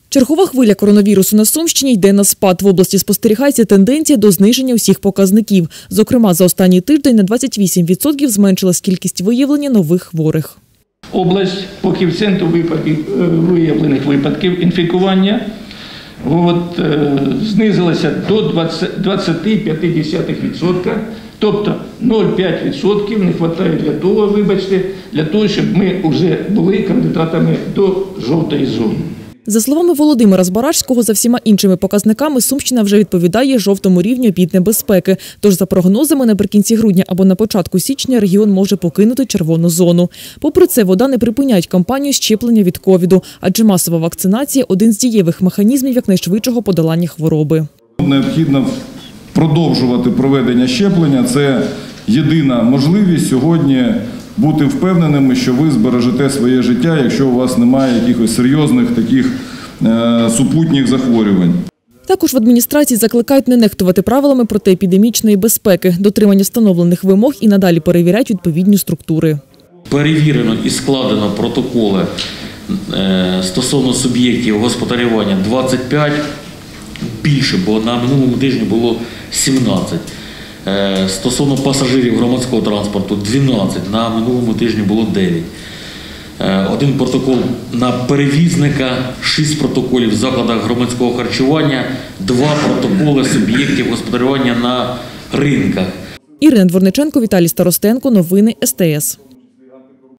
Чергова хвиля коронавірусу на Сумщині йде на спад. В області спостерігається тенденція до зниження усіх показників. Зокрема, за останній тиждень на 28% зменшилась кількість виявлення нових хворих. Область по коефіцієнту виявлених випадків інфікування знизилася до 20,5%. Тобто 0,5% не вистачає для того, щоб ми вже були кандидатами до жовтої зони. За словами Володимира Збаражського, за всіма іншими показниками Сумщина вже відповідає жовтому рівню епіднебезпеки. Тож, за прогнозами, наприкінці грудня або на початку січня регіон може покинути червону зону. Попри це, ВОДА не припиняють кампанію щеплення від ковіду, адже масова вакцинація – один з дієвих механізмів якнайшвидшого подолання хвороби. Необхідно продовжувати проведення щеплення. Це єдина можливість сьогодні бути впевненими, що ви збережете своє життя, якщо у вас немає якихось серйозних таких супутніх захворювань. Також в адміністрації закликають не нехтувати правилами протиепідемічної безпеки, дотримання встановлених вимог і надалі перевіряють відповідні структури. Перевірено і складено протоколи стосовно суб'єктів господарювання 25, більше, бо на минулому тижні було 17. Стосовно пасажирів громадського транспорту 12, на минулому тижні було 9. Один протокол на перевізника, 6 протоколів в закладах громадського харчування, 2 протоколи суб'єктів господарювання на ринках. Ірина Дворниченко, Віталій Старостенко. Новини СТС.